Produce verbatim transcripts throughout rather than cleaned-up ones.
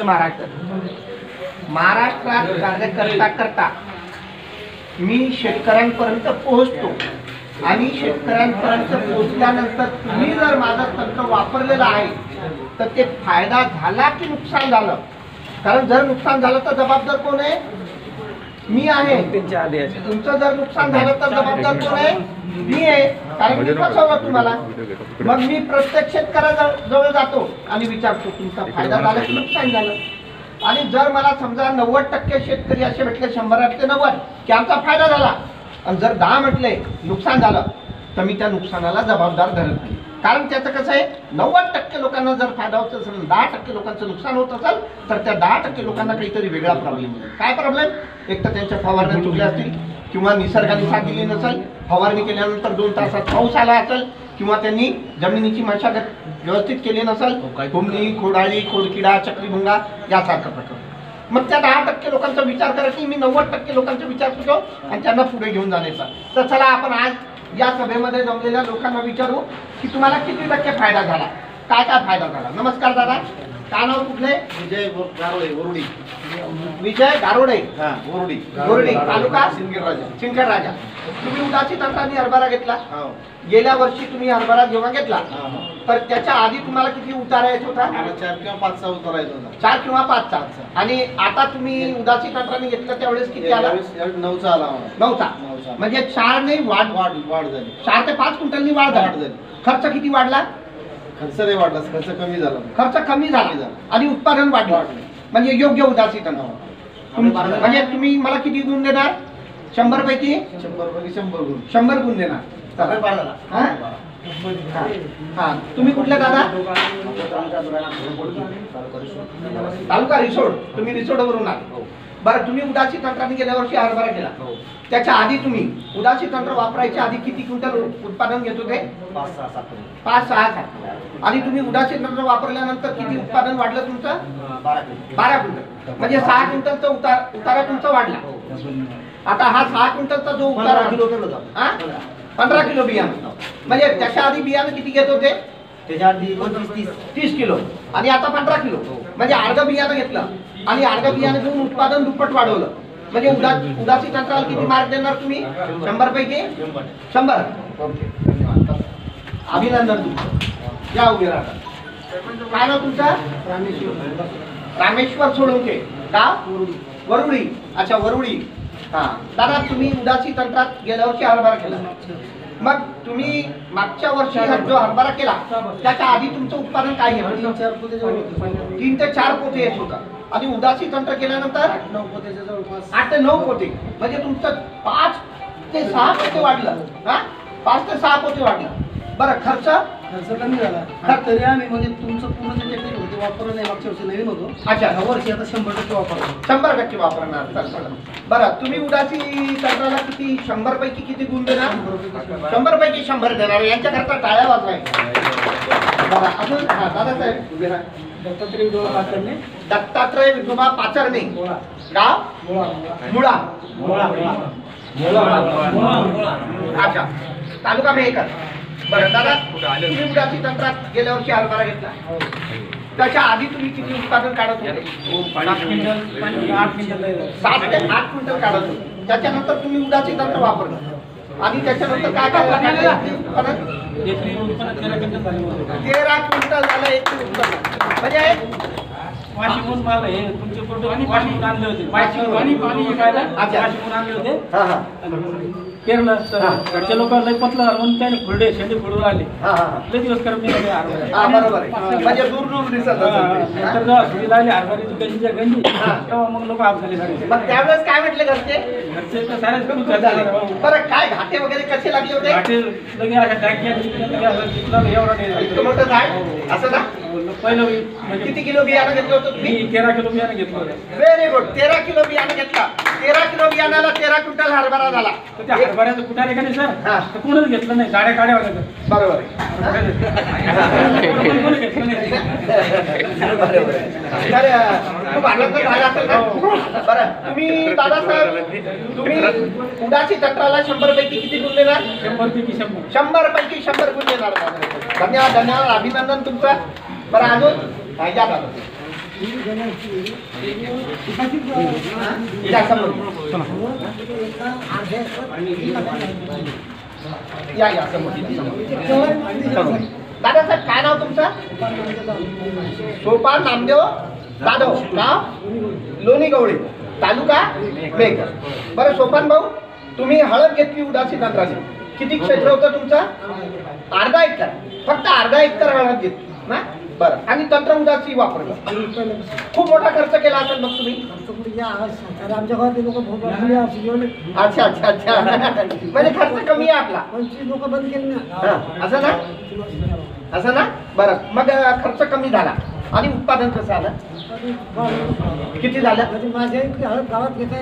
संपूर्ण महाराष्ट्रात महाराष्ट्रात कार्य करता करता मी शेतकऱ्यांपर्यंत पोहोचतो आणि शेतकऱ्यांपर्यंत पोहोचल्यानंतर तुम्ही जर माझं तंत्र वापरलेलं आहे तर ते फायदा झाला की नुकसान झालं? कारण जर नुकसान झालं तर जबाबदार कोण आहे? मी आहे. तुमचं जर नुकसान झालं तर जबाबदार कोण आहे? मी आहे. कारण मी फसवलं तुम्हाला. मग मी प्रत्येक शेतकऱ्याजवळ जातो आणि विचारतो तुमचा फायदा झाला की नुकसान झालं. आणि जर मला समजा नव्वद टक्के शेतकरी असे म्हटले शंभरातले नव्वद की आमचा फायदा झाला आणि जर दहा म्हटले नुकसान झालं तर मी त्या नुकसानाला जबाबदार धरत नाही. कारण त्याचं कसं आहे, नव्वद टक्के लोकांना जर फायदा होत असेल दहा टक्के लोकांचं नुकसान होत असेल तर त्या दहा टक्के लोकांना काहीतरी वेगळा प्रॉब्लेम होईल. काय प्रॉब्लेम? एक तर त्यांच्या फवारण्या चुकल्या असतील किंवा निसर्गाने साथ दिली नसेल, फवारणी केल्यानंतर दोन तासात पाऊस आला असेल किंवा त्यांनी जमिनीची मशागत व्यवस्थित केली नसेल, कोंबडी, खोडाळी, खोडकिडा, चक्रीभुंगा यासारखा प्रकार. मग त्या दहा टक्के लोकांचा विचार करत नाही, मी नव्वद टक्के लोकांचा विचार करतो आणि त्यांना पुढे घेऊन जाण्याचा. तर चला आपण आज या सभेमध्ये जमलेल्या लोकांना विचारू की तुम्हाला किती टक्के फायदा झाला, काय काय फायदा झाला. नमस्कार दादा, काय नाव कुठले? विजय गारोडे, वरुडी. विजय गारोडे, हा, वरुडी. वरुडी, तालुका सिंदखेडराजा. सिंदखेडराजा. तुम्ही उदासी तंत्राने हरभरा घेतला. हो. गेल्या वर्षी तुम्ही हरभरा जेव्हा घेतला हा, हा. तर त्याच्या आधी तुम्हाला किती उतारा येत होता? मला चार किंवा पाचचा उतारा येत होता. चार किंवा पाचचा. आणि आता तुम्ही उदासी तंत्राने घेतलं त्यावेळेस किती आला? यावेळेस- यावेळेस नऊचा आला मला. नऊचा. नऊचा. म्हणजे चार नाही वाढ वाढ वाढ झाली. चार ते पाच क्विंटलनी वाढ वाढ झाली. झाली. खर्च किती वाढला? खर्च नाही वाढला, खर्च कमी झाला. खर्च कमी कमी झाला झाला. आणि उत्पादन वाढलं. वाढलं. म्हणजे योग्य उदासी तंत्र. तुम- म्हणजे तुम्ही मला किती गुण देणार? शंभर पैकी शंभर पैकी शंभर गुण. शंभर गुण देणार. हा? हा. हा. तुम्ही कुठल्या दादा? तालुका रिसोड. तुम्ही रिसोडवरून आले. बरं, तुम्ही उदासी तंत्राने गेल्या वर्षी हरभरा केला. त्याच्या आधी तुम्ही उदासी तंत्र वापरायच्या आधी किती क्विंटल उत्पादन घेत होते? पाच सहा सात पाच सहा सात. आणि तुम्ही उदासी तंत्र वापरल्यानंतर किती उत्पादन वाढलं तुमचं? बारा क्विंटल. बारा क्विंटल. म्हणजे सहा क्विंटलचा उतार उतारा तुमचा वाढला. आता हा सहा क्विंटलचा जो उतारा हा? पंधरा किलो बियाणं. म्हणजे त्याच्या आधी बियाणं किती घेत होते? त्याच्या आधी तीस तीस किलो आणि आता पंधरा किलो. म्हणजे अर्ध बियाणं घेतलं आणि अर्ध बियाणं घेऊन उत्पादन दुप्पट वाढवलं. म्हणजे उदा उदासी तंत्राला किती मार्क देणार तुम्ही? शंभर पैकी शंभर. ओके, अभिनंदन तुमचं. या उभे राहा. काय नाव तुमचं? रामेश्वर सोळंके. गाव वरुडी. अच्छा, वरुडी. हा दादा, तुम्ही उदासी तंत्रात गेल्या वर्षी हरभरा केला. मग तुम्ही मागच्या वर्षी जो हरभरा केला त्याच्या आधी तुमचं उत्पादन काय आहे? तीन चार पोते जवळ तीन ते चार पोते येत होता आणि उदासी तंत्र केल्यानंतर नऊ पोत्याच्या जवळपास आठ ते नऊ पोते. म्हणजे तुमचं पाच ते सहा पोते वाढलं. हा, पाच ते सहा पोते वाढलं. बरं, खर्च खर्च कमी झाला. हा. तरी आम्ही म्हणजे तुमचं पूर्ण जे टेक्निक होते वापरलं नाही. मागच्या वर्षी नवीन होतो. अच्छा. ह्या वर्षी आता शंभर टक्के वापरतो. शंभर टक्के वापरणार तंत्र. बरं, तुम्ही उदासी तंत्राला किती शंभर पैकी किती गुण देणार? शंभर पैकी शंभर देणार. यांच्याकरता टाळ्या वाजवायच्या. बरं, अजून हा दादासाहेब उभे राहा. दत्तात्रय विठोबा पाचरणे. दत्तात्रय विठोबा पाचरणे. गाव मुळा. अच्छा, तालुका मेहकर. बरं दादा, तुम्ही उदासी तंत्रात गेल्या वर्षी हरभरा घेतला. त्याच्या आधी तुम्ही किती उत्पादन काढत होते? सात ते आठ क्विंटल काढत होते. त्याच्यानंतर तुम्ही उदासी तंत्र वापरलं आणि त्याच्यानंतर काय काय उत्पादन? तेरा क्विंटल झालं एक उत्पादन. म्हणजे वाशिमहून माल हे तुमचे फोटो आणि वाशिमहून आणले होते. वाशिम आणि पाणी विकायला वाशिमहून आणले होते. हा हा पेरलं तर घरच्या लोकांना लई पतलं झालं म्हणून त्याने खुरडे शेंडे खुडून आले. हा हा लई दिवस करून निघाले हा, हरभरे. बरोबर आहे. म्हणजे दूर दूर दिसत असेल ते. नंतर जेव्हा सुरी लागली हरभऱ्याची गंजीच्या गंजी तेव्हा मग लोक आप झाले सारे. मग त्यावेळेस काय म्हटले घरचे? घरचे तर सारेच खूप झाले. झाले. बरं, काय घाटे वगैरे कसे लागले होते? घाटे लगे अशा टाक्या लगे असं तिथलं एवढा नाही इतकं मोठं झाड असं ना? पहिलं म्हणजे किती किलो बियाणं घेतलं होतं तुम्ही? मी तेरा किलो बियाणं घेतलं होतं. Very good. तेरा किलो बियाणं घेतला. तेरा किलो बियाणाला तेरा क्विंटल हरभरा झाला. तर त्या हरभऱ्याचं कुठारे का नाही सर? हा. तर कोणच घेतलं नाही. गाड्या गाड्या होत्या. बरोबर आहे. कोणी घेतलं नाही. बरोबर आहे. तर, खूप आनंद झाला असेल ना? बरं, तुम्ही दादासाहेब तुम्ही उदासी तंत्राला शंभर पैकी किती गुण देणार? शंभर पैकी शंभर. शंभर पैकी शंभर गुण देणार. धन्यवाद, धन्यवाद, अभिनंदन तुमचं. बरं, अजून हा, या दादा. या समोर. या या समोर समोर. दादासाहेब काय नाव तुमचं? सोपान नामदेव जाधव, गाव लोणी गवळी, तालुका मेघर. बरं सोपान भाऊ, तुम्ही हळद घेतली उदासी तंत्राने, किती क्षेत्र होतं तुमचं? अर्धा एकर, फक्त अर्धा एकर हळद घेतली ना. बरं, आणि तंत्र उदासी वापरलं, खूप मोठा खर्च केला असेल मग तुम्ही? आमच्या घरातले लोक अच्छा अच्छा अच्छा म्हणजे खर्च कमी आहे आपला. पंचवीस लोक बंद केले ना. हा, असं ना असं ना. बरं, मग खर्च कमी झाला आणि उत्पादन कसं आलं? किती झालं? म्हणजे माझ्या इकडे हळद गावात घेता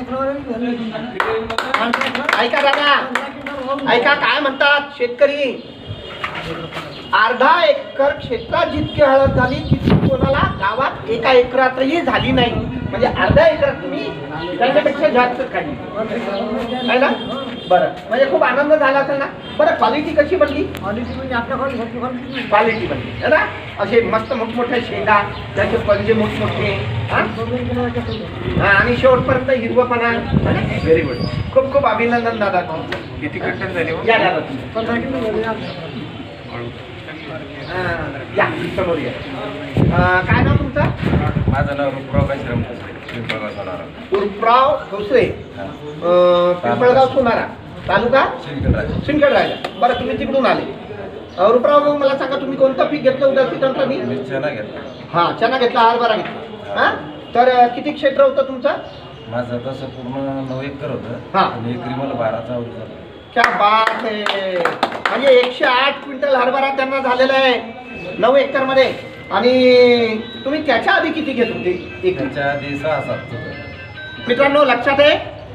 ऐका दादा, ऐका काय म्हणतात शेतकरी, अर्धा एकर क्षेत्रात जितकी हळद झाली तितकी कोणाला गावात एका एकरातही झाली नाही. म्हणजे अर्धा एकर तुम्ही त्याच्यापेक्षा जास्त काढली आहे ना. बरं, म्हणजे खूप आनंद झाला असेल ना. बरं, क्वालिटी कशी बनली? क्वालिटी म्हणजे आपल्याकडे क्वालिटी बनली है ना. असे मस्त मोठमोठ्या शेंगा, त्याचे पंजे मोठमोठे, हा, आणि शेवटपर्यंत हिरवपणा. व्हेरी गुड, खूप खूप अभिनंदन दादा. किती कंटन झाले या दादा तुम्ही? या समोर या. काय नाव तुमचं? माझं नाव रुपराव काशीराम उर्फराव भोसले, पिंपळगाव सोनारा, तालुका सिंदखेड राजा. बरं, तुम्ही तिकडून आले. रुपराव भाऊ, मला सांगा तुम्ही कोणतं पीक घेतलं उदासी तंत्राने? चना घेतला. हा, चना घेतला, हरभरा घेतला. हा, तर किती क्षेत्र होतं तुमचं? माझं तसं पूर्ण नऊ एकर होतं. हा. आणि एकरी मला बाराचा आवड झाला. क्या बात आहे. म्हणजे एकशे आठ क्विंटल हरभरा त्यांना झालेला आहे नऊ एकर मध्ये. आणि तुम्ही त्याच्या आधी किती घेत होते? एक त्याच्या आधी सहा सात होतं. मित्रांनो लक्षात आहे,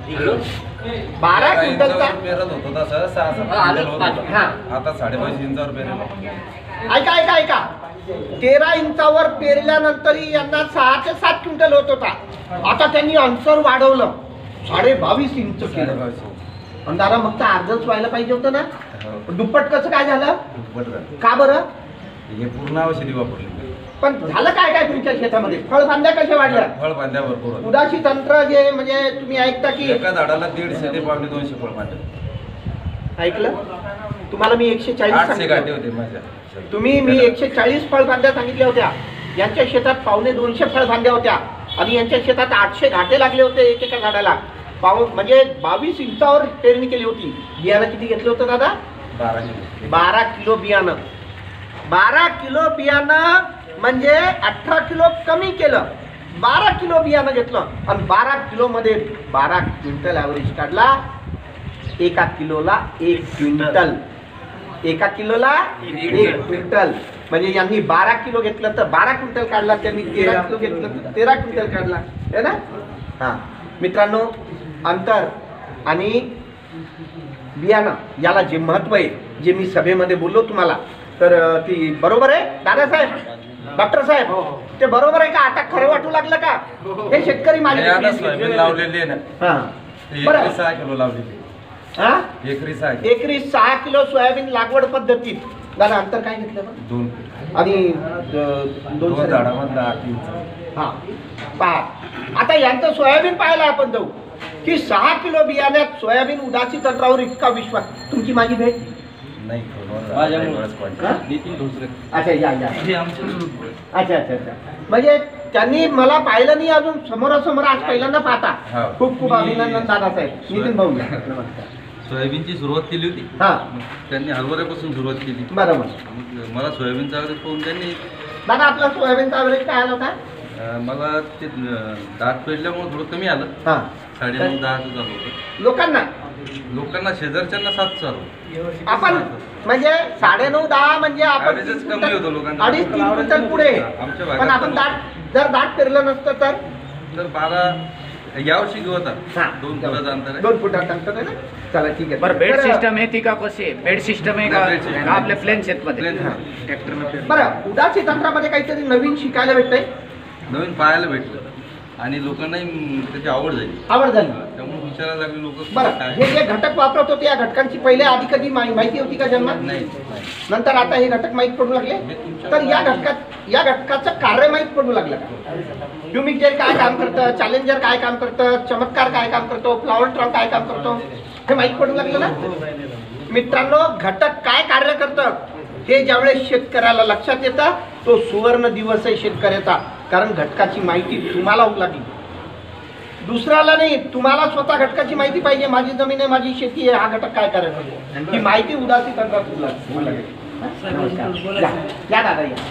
बारा क्विंटलचा पेरत होतो तसं सहा सात क्विंटल होत होतं. हा. आता साडेपाच इंचावर पेरेल. ऐका ऐका ऐका तेरा इंचावर पेरल्यानंतरही यांना सहा ते सात क्विंटल होत होता. आता त्यांनी अंतर वाढवलं, साडे बावीस इंच केलं. साडेबावीस. आणि दादा मग तर अर्धच व्हायला पाहिजे होतं ना. हो. दुप्पट कसं काय झालं? दुप्पट झालं. का बरं? हे पूर्ण औषधी वापरली. पण झालं काय काय तुमच्या शेतामध्ये? फळफांद्या कशा वाढल्या? फळ बांध्या भरपूर होत्या. उदासी तंत्र जे म्हणजे तुम्ही ऐकता की एका झाडाला दीडशे ते पावणे दोनशे फळ बांधले. ऐकलं तुम्हाला मी एकशे चाळीस आठशे गाठी सांगितले. होते माझ्या. तुम्ही मी एकशे चाळीस फळफांद्या सांगितल्या होत्या. यांच्या शेतात पावणे दोनशे फळफांद्या होत्या आणि यांच्या शेतात आठशे घाटे लागले होते एक एका झाडाला. पाव म्हणजे बावीस इंचावर पेरणी केली होती. बियाणं किती घेतलं होतं दादा? बारा किलो. बारा किलो बियाणं. बारा किलो बियाणं म्हणजे अठरा किलो कमी केलं. बारा किलो बियाणं घेतलं आणि बारा किलो मध्ये बारा क्विंटल ॲव्हरेज काढला. एका किलोला एक क्विंटल, एका किलोला एक क्विंटल. म्हणजे यांनी बारा किलो घेतलं तर बारा क्विंटल काढला, त्यांनी तेरा किलो घेतलं तर तेरा क्विंटल काढला है ना. हा मित्रांनो, अंतर आणि बियाणं याला जे महत्व आहे, जे मी सभेमध्ये बोललो तुम्हाला, तर ती बरोबर आहे दादासाहेब, डॉक्टर साहेब, ते बरोबर आहे का? आता खरं वाटू लागलं का? हे शेतकरी माझे सोयाबीन लावलेली आहे ना. हा एकरी सहा किलो लावलेली. हा, एकरी सहा एकरी सहा किलो सोयाबीन लागवड पद्धतीत दादा अंतर काय घेतलं मग? दोन आणि अं, दोन दोन झाडामधला आठ इंच. हा पहा, आता यांचं सोयाबीन पाहायला आपण जाऊ की सहा किलो बियाण्यात सोयाबीन उदासी तंत्रावर इतका विश्वास. तुमची माझी भेट नाही. माझ्या हा? नितीन भोसले. अच्छा या या हे आमचे अच्छा अच्छा अच्छा म्हणजे त्यांनी मला पाहिलं नाही अजून, समोरासमोर आज पहिल्यांदा पाहता. हा. खूप खूप अभिनंदन दादासाहेब. नितीन भाऊ नमस्कार. सोयाबीनची सुरुवात केली होती. हा मग त्यांनी हरभऱ्यापासून सुरुवात केली. बरोबर. मग मला सोयाबीनचा ॲव्हरेज पाहून त्यांनी दादा आपला सोयाबीनचा ॲव्हरेज काय आला होता? अं, मला ते अं, दात पेरल्यामुळे थोडं कमी आलं. हा साडेनऊ दहाचं झालं होतं. लोकांना लोकांना शेजारच्यांना सात चालू. आपण म्हणजे साडेनऊ दहा म्हणजे आपण Averageच कमी होतं लोकांना. अडीच तीन क्विंटल पुढे. आमच्या भागात पण आपण तर- दाट जर दाट पेरलं नसतं तर तर बारा यावर्षी घेऊ आता हा. दोन फुटाचं अंतर आहे. दोन फुटाचं अंतर आहे ना. चला ठीक आहे. बरं, बेड तर- सिस्टम आहे ती का कशी आहे? बेड सिस्टम आहे का नाही, बेड सिस्टम. का आपल्या प्लेन शेतमध्ये? प्लेन. हा. ट्रॅक्टरनं बरं, उदासी तंत्रामध्ये काहीतरी नवीन शिकायला भेटतंय, नवीन पाहायला भेटलं आणि लोकांनाही म, त्याची आवड झाली. आवड झाली. त्यामुळे विचारायला लागले लोक. बरं, हे जे घटक वापरत होते या घटकांची पहिले आधी कधी माहि- माहिती होती का जन्मात? नाही. नंतर आता हे घटक माहीत पडू लागले. हे तुमच्या- तर या घटकात या घटकाचं कार्य माहीत पडू लागलं का? क्युमिक काय काम करतं, चॅलेंजर काय काम करतं, चमत्कार काय काम करतो, फ्लॉवर ट्रॉप काय काम करतो, हे माहीत पडू लागलं ना. मित्रांनो, घटक काय कार्य करतं हे ज्यावेळेस शेतकऱ्याला लक्षात येतं, तो सुवर्ण दिवस आहे शेतकऱ्याचा. कारण घटकाची माहिती तुम्हाला होऊ लागली, दुसऱ्याला नाही. तुम्हाला स्वतः घटकाची माहिती पाहिजे. माझी जमीन आहे, माझी शेती आहे, हा घटक काय कार्य करतो, ही माहिती उदासी तंत्रात. या दादा या.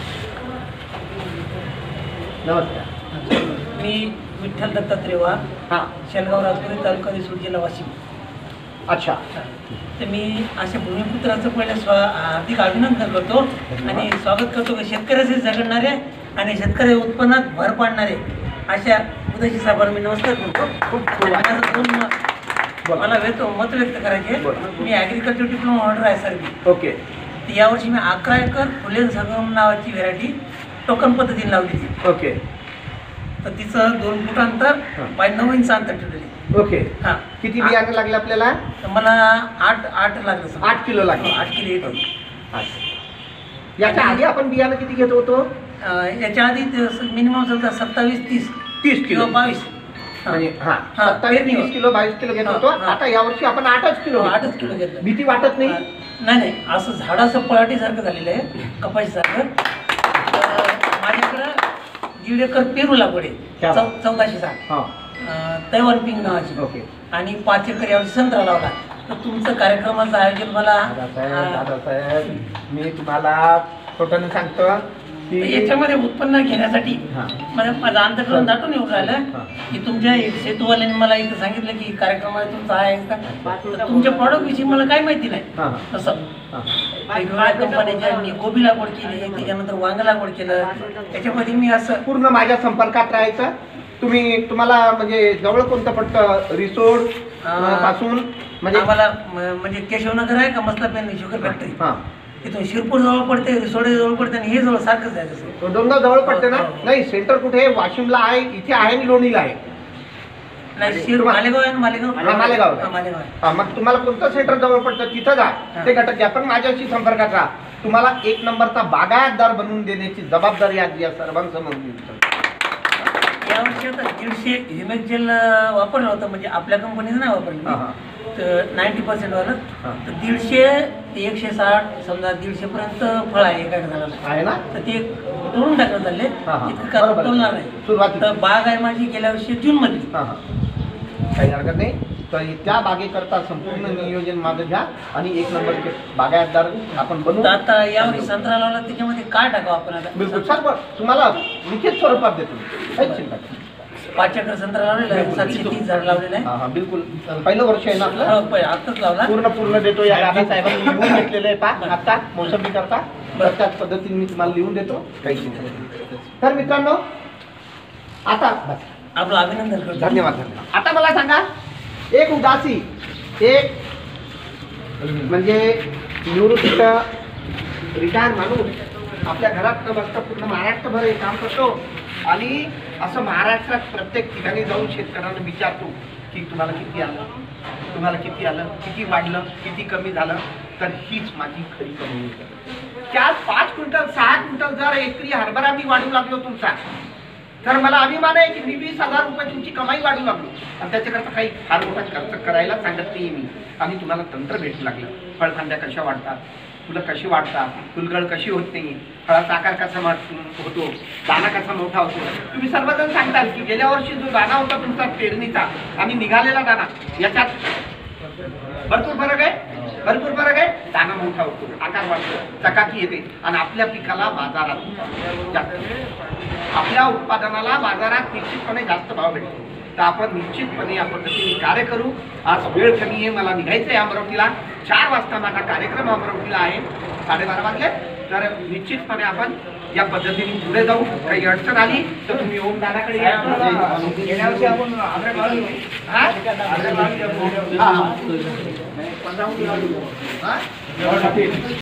नमस्कार. मी विठ्ठल दत्तात्रय वाघ, हां. शेलगाव राजपुरी, तालुका रिसोड, जिल्हा वाशिम. अच्छा. तर मी अशा भूमिपुत्राचं पहिले स्वा हार्दिक अभिनंदन करतो आणि स्वागत करतो की शेतकऱ्याचे झगडणारे आणि शेतकरी उत्पन्नात भर पाडणारे अशा उद्देशी साहेबांना मी नमस्कार करतो. खूप खूप माझं दोन म- मला व्यक्त मत व्यक्त करायचे. मी ॲग्रिकल्चर डिप्लोमा ऑर्डर आहे सर मी. ओके. तर यावर्षी मी अकरा एकर फुलेन संगम नावाची व्हेरायटी टोकन पद्धतीने लावली होती. ओके. तर तिचं दोन फूट अंतर बाय नऊ इंच अंतर ठेवलेली. ओके. हां. किती बियाणं लागलं आपल्याला? तर मला आठ आठ लागलं सर. आठ किलो लागलं. आठ किलो येतो. याच्या आधी आपण बियाणं किती घेत होतो? अं, याच्या आधी मिनिमम समजा सत्तावीस तीस तीस किलो. किंवा बावीस. म्हणजे हा हां, सत्तावीस पेरणी. तीस किलो बावीस किलो घेत होतो. हां, हां. आता यावर्षी आपण आठच किलो घेतो. आठच किलो घेतलं. भीती वाटत नाही? नाही नाही असं झाडाचं पळाटीसारखं झालेलं आहे कपाशीसारखं. तर माझ्याकडं दीड एकर पेरू लागवड क्या आहे चौ चौदाशे साठ हा. तैवान पिंग नावाची. ओके. आणि पाच एकर यावर्षी संत्रा लावला. तर तुमचं कार्यक्रमाचं आयोजन मला दादासाहेब अं, दादासाहेब मी तुम्हाला खोटं सांगतो की याच्यामध्ये उत्पन्न घेण्यासाठी हां. मला माझं अंतकरण दाटून येऊन राहिलं हां. की तुमच्या सेतूवाल्यांनी मला इथं सांगितलं की कार्यक्रम आहे तुमचा आहे का. तर तुमच्या प्रॉडक्ट विषयी मला काही माहिती नाही. हां. तसं हां. वेगवेगळ्या कंपन्यांच्या मी कोबी लागवड केली, त्याच्यानंतर वांग लागवड केलं. त्याच्यामध्ये मी असं पूर्ण माझ्या संपर्कात राहायचं. तुम्ही तुम्हाला म्हणजे जवळ कोणतं पडतं? रिसोड हां. पासून म्हणजे आम्हाला म- म्हणजे केशवनगर आहे का मसला पेन शुगर फॅक्टरी, हां. तिथून शिरपूर जवळ पडते, रिसोड जवळ पडते आणि हे जवळ सारखंच आहे तसं. तो डोंगर जवळ पडते ना? हो, हो. नाही, सेंटर कुठे आहे? वाशिमला आहे, इथे आहे आणि लोणीला आहे. नाही शिर मालेगाव आहे ना, मालेगाव हा, मालेगाव. हा, मालेगाव आहे. हा, मग तुम्हाला कोणतं सेंटर जवळ पडतं तिथं जा, ते घटक घ्या. पण माझ्याशी संपर्कात राहा. तुम्हाला एक नंबरचा बागायतदार बनवून देण्याची जबाबदारी आज या सर्वांसमोर मी उचलतो. यावर्षी आता दीडशे ह्युमिक जेल वापरलं होतं, म्हणजे आपल्या कंपनीचं नाही वापरलं हां, मी. हां. तर नाईन्टी पर्सेंट वालं. हां. तर दीडशे ते एकशे साठ समजा दीडशे पर्यंत फळ आहे एका झाडाला. आहे ना? तर ते तोडून टाकलं चालले, हां, हां. इतकं का बरोबर. तोडणार नाही. सुरुवातीला. तर बाग आहे माझी गेल्या वर्षी जून मधली. हां, हां. काही हरकत नाही. तर त्या बागेकरता संपूर्ण नियोजन माझं घ्या आणि एक नंबरचे बागायतदार आपण बनवू. तर आता यावर्षी संत्रा लावला, त्याच्यामध्ये काय टाकावं आपण बिलकुल आता? सर, तुम्हाला लिखित स्वरूपात देतो. काहीच चिंता नाही. पाच एकर संत्रा लावलेला आहे, सातशे तीस झाड लावलेलं आहे. हां, हां, बिलकुल. पहिलं वर्ष आहे ना आपलं? हो, पहिले आत्ताच लावला. पूर्ण पूर्ण देतो. या दादासाहेबांनी लिहून घेतलेलं आहे पा आता मोसंबी करता. तर त्याच पद्धतीने मी तुम्हाला लिहून देतो. काही चिंता नाही. तर मित्रांनो, आता बस. आपलं अभिनंदन करतो. धन्यवाद धन्यवाद. आता मला सांगा, एक उदासी, एक म्हणजे निवृत्त रिटायर माणूस आपल्या घरात न बसता पूर्ण महाराष्ट्रभर हे काम करतो आणि असं महाराष्ट्रात प्रत्येक ठिकाणी जाऊन शेतकऱ्यांना विचारतो की तुम्हाला किती आलं, तुम्हाला किती आलं, किती वाढलं, किती कमी झालं. तर हीच माझी खरी कमी. त्यात पाच क्विंटल सहा क्विंटल जर एकरी हरभरा मी वाढू लागलो तुमचा, तर मला अभिमान आहे की मी वीस हजार रुपये तुमची कमाई वाढू लागलो. आणि त्याच्याकरता काही फार मोठा खर्च करायला सांगत नाही मी. आणि तुम्हाला तंत्र भेटू लागलं. फळफांद्या कशा वाढतात, फुलं कशी वाढतात, फुलगळ कशी होत नाही, फळाचा आकार कसा होतो, दाना कसा मोठा होतो. तुम्ही सर्वजण सांगताल की गेल्या वर्षी जो दाना होता तुमचा पेरणीचा आणि निघालेला दाना याच्यात भरपूर फरक आहे. भरपूर फरक आहे. दाना मोठा होतो, आकार वाढतो, चकाकी येते आणि आपल्या पिकाला बाजारात जास्त, आपल्या उत्पादनाला बाजारात निश्चितपणे जास्त भाव भेटतो. तर आपण निश्चितपणे या पद्धतीने कार्य करू. आज वेळ कमी आहे, मला निघायचं आहे अमरावतीला. चार वाजता माझा कार्यक्रम अमरावतीला आहे, साडेबारा वाजले. तर निश्चितपणे आपण या पद्धतीने पुढे जाऊ. काही अडचण आली तर तुम्ही ओम दादाकडे या. गेल्या वर्षी आपण हा? हा?